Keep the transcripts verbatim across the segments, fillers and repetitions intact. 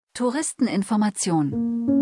Touristeninformation.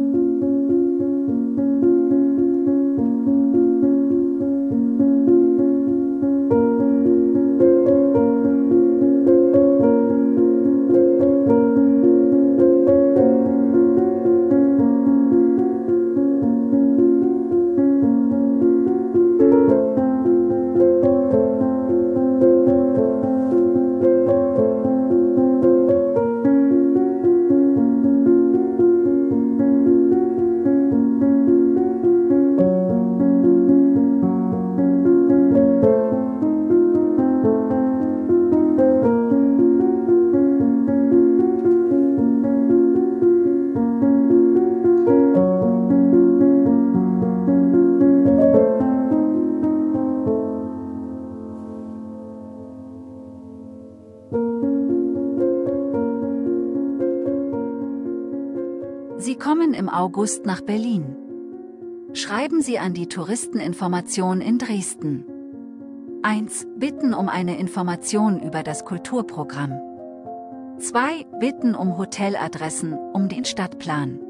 Sie kommen im August nach Berlin. Schreiben Sie an die Touristeninformation in Dresden. eins. Bitten um eine Information über das Kulturprogramm. zwei. Bitten um Hoteladressen, um den Stadtplan.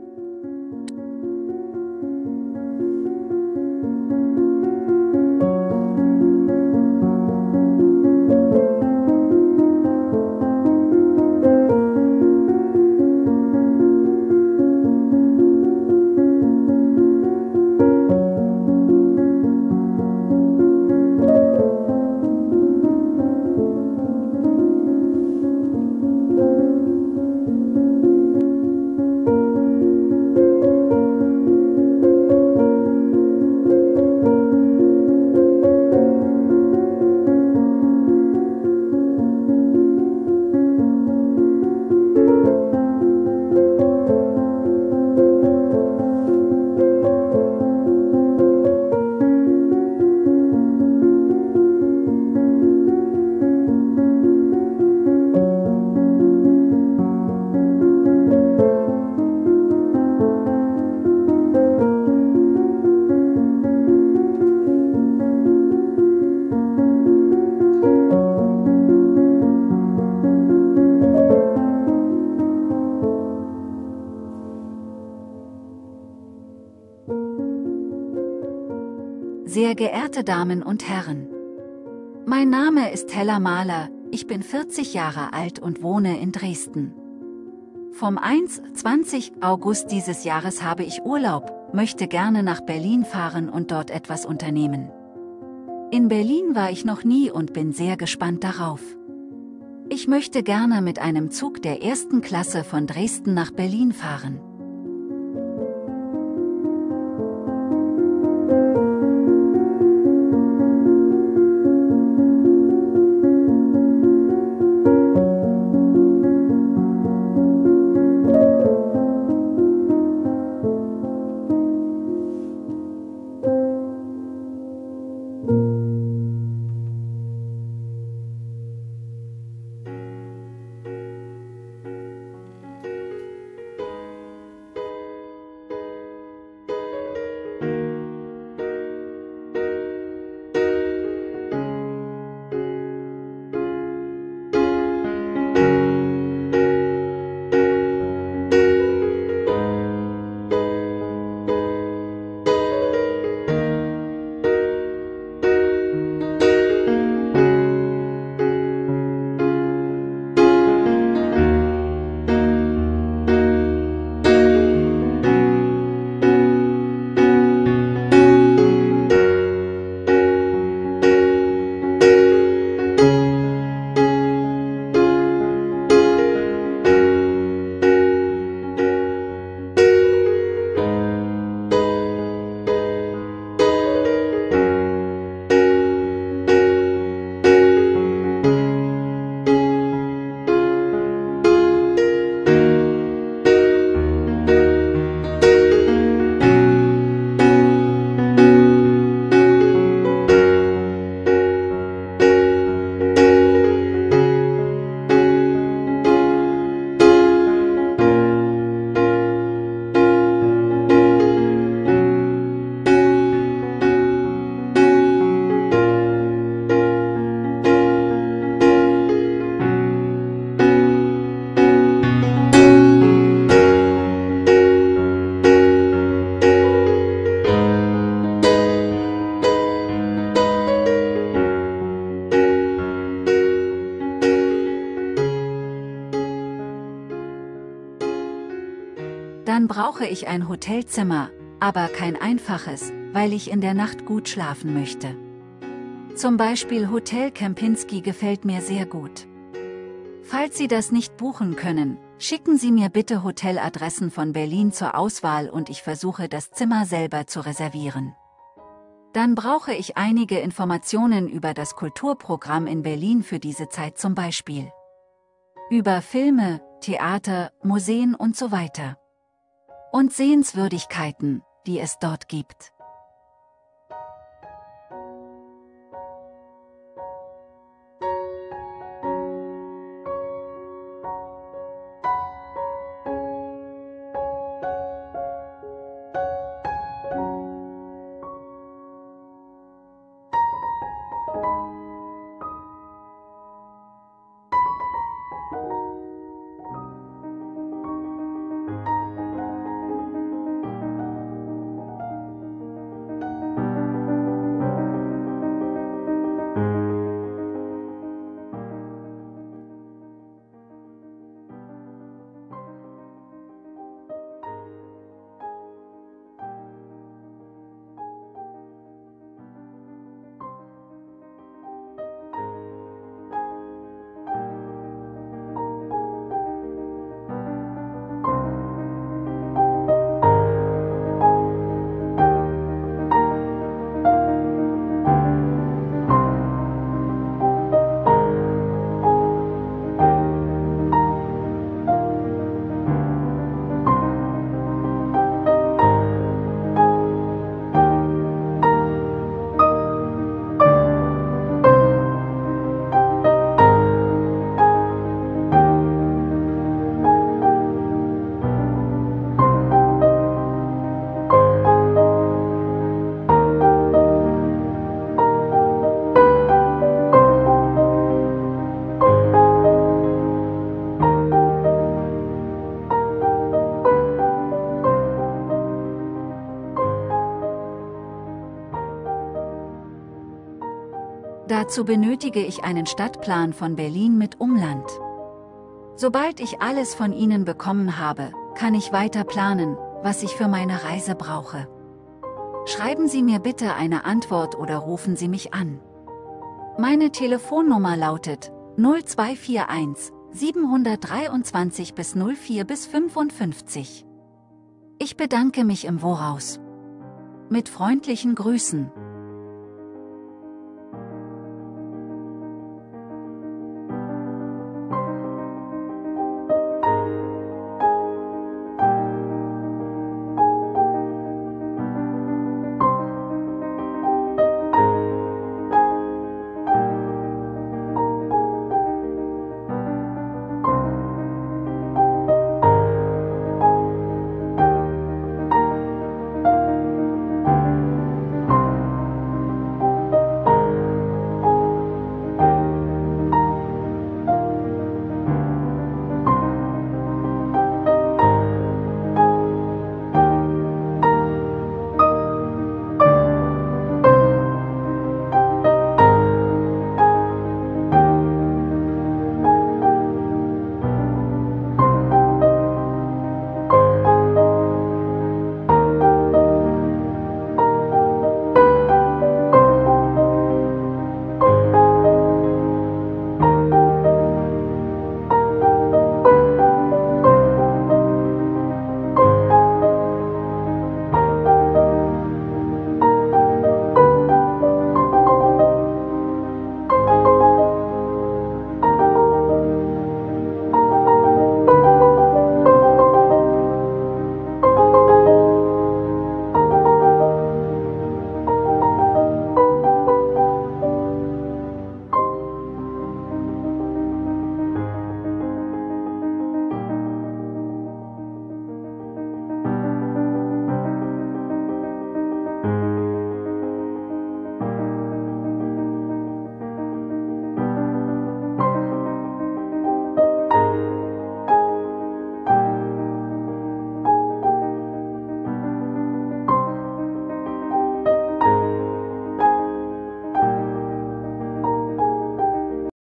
Sehr geehrte Damen und Herren, mein Name ist Hella Mahler, ich bin vierzig Jahre alt und wohne in Dresden. Vom einundzwanzigsten August dieses Jahres habe ich Urlaub, möchte gerne nach Berlin fahren und dort etwas unternehmen. In Berlin war ich noch nie und bin sehr gespannt darauf. Ich möchte gerne mit einem Zug der ersten Klasse von Dresden nach Berlin fahren. Dann brauche ich ein Hotelzimmer, aber kein einfaches, weil ich in der Nacht gut schlafen möchte. Zum Beispiel Hotel Kempinski gefällt mir sehr gut. Falls Sie das nicht buchen können, schicken Sie mir bitte Hoteladressen von Berlin zur Auswahl und ich versuche das Zimmer selber zu reservieren. Dann brauche ich einige Informationen über das Kulturprogramm in Berlin für diese Zeit, zum Beispiel über Filme, Theater, Museen und so weiter. Und Sehenswürdigkeiten, die es dort gibt. Dazu benötige ich einen Stadtplan von Berlin mit Umland. Sobald ich alles von Ihnen bekommen habe, kann ich weiter planen, was ich für meine Reise brauche. Schreiben Sie mir bitte eine Antwort oder rufen Sie mich an. Meine Telefonnummer lautet null zwei vier eins sieben drei zwei bis null vier bis fünfundfünfzig. Ich bedanke mich im Voraus. Mit freundlichen Grüßen.